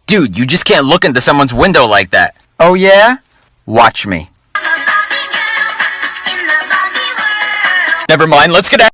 Dude, you just can't look into someone's window like that. Oh yeah? Watch me. Never mind, let's get out.